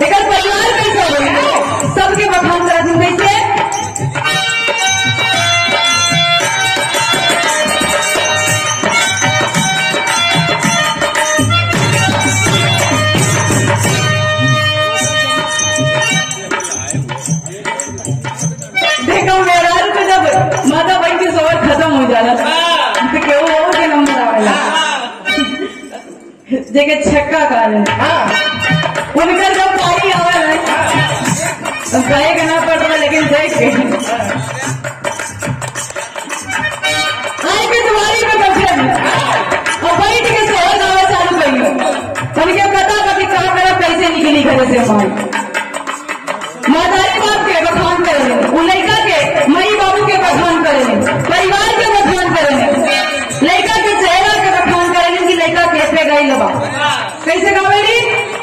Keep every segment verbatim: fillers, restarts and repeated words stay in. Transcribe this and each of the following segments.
लेकिन परिवार कैसे हो सबके बखान करा तुम कैसे देखो मेरा तो जब माता बहन की सोच खत्म हो जाला तो क्यों हो के नंबर आवेला जगह छक्का काले उनका जब पारी आवे तो गाय का ना पड़ता लेकिन देख के आई के तुम्हारी पे बैठे और बैठ के सोच गावे चालू करी उनके पता का कि कहाँ मेरा पैसे निकली घरे से माई मातारी बाप के बखान करेंगे उन लड़का के मई बाबू के बखान करेंगे परिवार के बखान करेंगे लड़का के चेहरा के बखान करेंगे कि लड़का कैसे गई लबा कैसे गावेली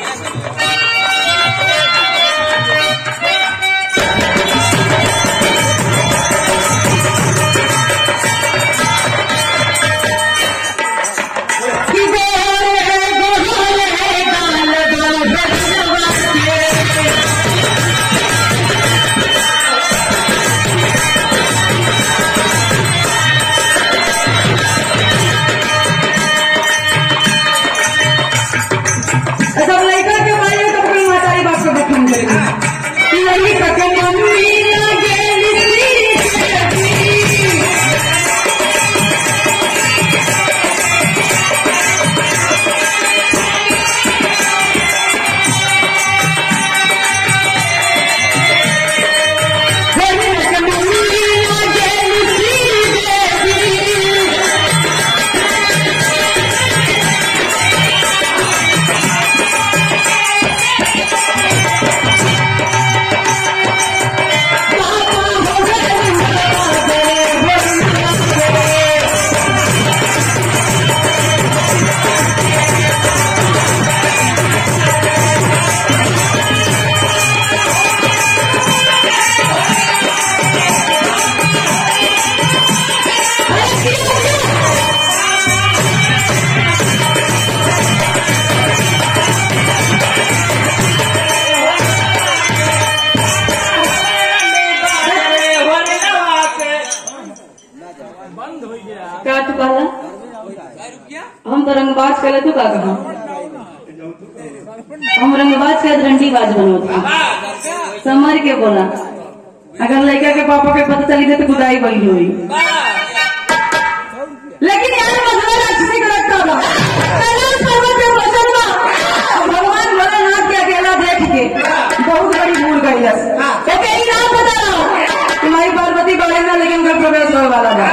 हम तो रंगबाज करे तो का कहा हम रंगबाज के रंडीबाज बनोते समर के बोला अगर लड़का के पापा के पता चली तो खुदाई बनी हुई लेकिन यार मसला राक्षसी का रखता था भगवान भोलेनाथ के अकेला देख के बहुत बड़ी भूल गई नाम बता रहा हूँ तुम्हारी पार्वती बाड़ी में लेकिन घर प्रवेश होने वाला था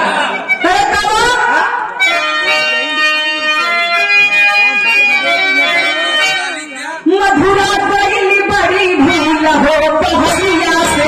मधुरा पहली बड़ी भूल हो पहलिया से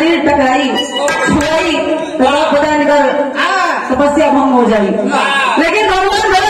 शरीर टकराई छुआई तो पता निकल तपस्या भंग हो जाई। लेकिन भगवान